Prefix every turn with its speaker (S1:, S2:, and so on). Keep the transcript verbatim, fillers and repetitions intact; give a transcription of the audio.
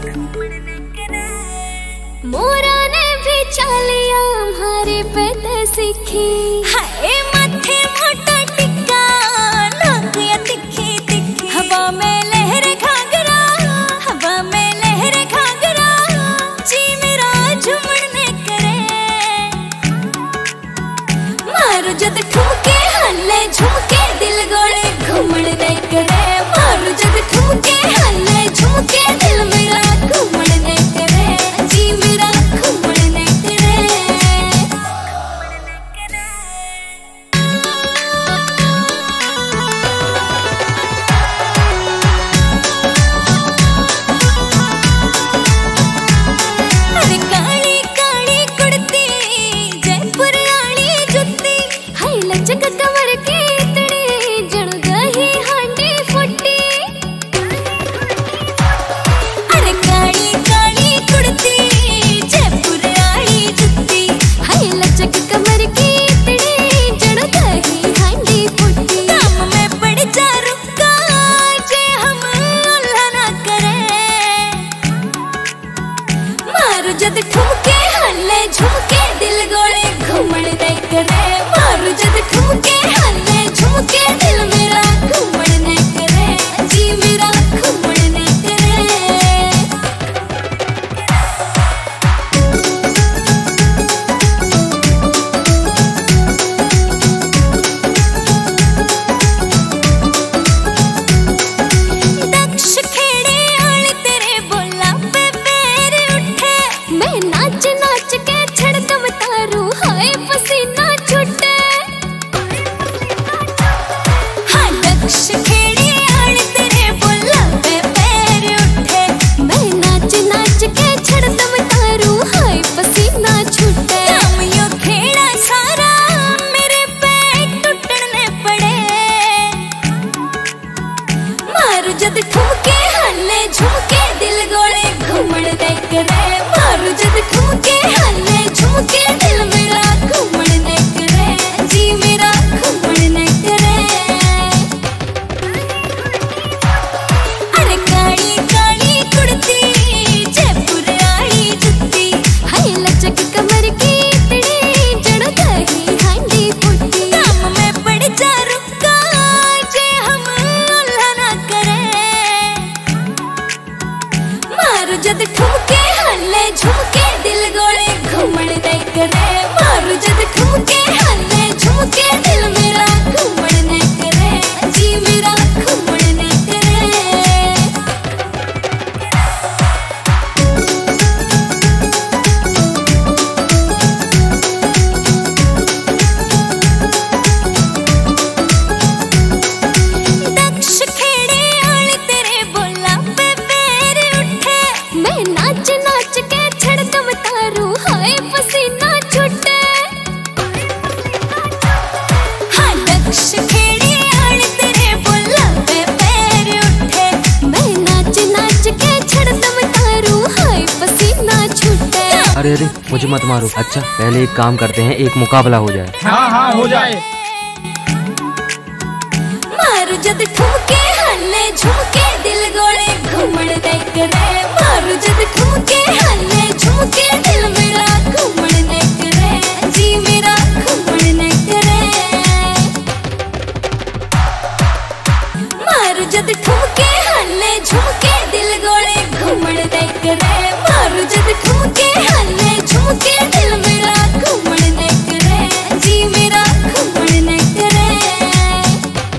S1: मोरा ने भी चालिया हमारे पे सीखी, हाय माथे मोटा टिक्का नाक या तिखी तिखी, हवा में लहरे घाघरा, हवा में लहरे घाघरा, जी मेरा झुमने करे। मारो जद ठुमके हल्ले झुमके दिल गोले घूमने करे, मारो जद ठुमके हल्ले झुमके दिल मेरा घूमने करे, जी मेरा घूमने करे। अरे काली काली कुड़ती जयपुर आली जुत्ती, हाय लचक कमर की इतनी जड़ गई हांडी फुट्टी। अरे काली काली कुड़ती जयपुर आली जुत्ती, हाय लचक कमर की इतनी जड़ गई हांडी फुट्टी। काम में पड़ जा रुका जे हम उल्हा ना करें, मारो जद ठुमके हल्ले झुमके दिल गोले घूमने करे, मारो जद ठुमके हल्ले झुमके दिल मेरा घूमने करे, जी मेरा घूमने करे। दक्ष खेड़े आले तेरे बोला पे पैर उठे, मैं नाच नाच के छड़कम तारू हाय पसीना छूटे। हाँ दक्ष खेड़े आले तेरे बोला पे पैर उठे, मैं नाच नाच के छड़कम तारू हाय पसीना छूटे। काम यो खेड़ा सारा मेरे पैर टूटने पड़े, मारो जद ठुमके हल्ले झुमके दिल गोले घूमने करे, मारो जद ठुमके हल्ले झुमके दिल मेरा घूमने करे, जी मेरा घूमने करे। अरे काली काली कुड़ती जयपुर आली जुत्ती, हाय लचक कमर की इतनी जड़ गई हांडी फुट्टी। काम में पड़ जा रुका जे हम उल्हा ना करें, मारो जद ठुमके हल्ले झुमके दिल गोले घूमने करे, मारो जद ठुमके हल्ले झुमके दिल मेरा घूमने करे, जी मेरा घूमने करे। दक्ष खेड़े आले तेरे बोला पे पैर उठे, मैं नाच नाच के छड़कम तारू हाय पसीना छूटे। हाँ दक्ष खेड़े आले तेरे बोला पे पैर उठे, मैं नाच नाच के छड़कम तारू हाय पसीना छूटे।
S2: अरे अरे मुझे मत मारो। अच्छा पहले एक काम करते हैं, एक मुकाबला हो जाए।
S3: हाँ हाँ हो जाए।
S1: मारो जद ठुमके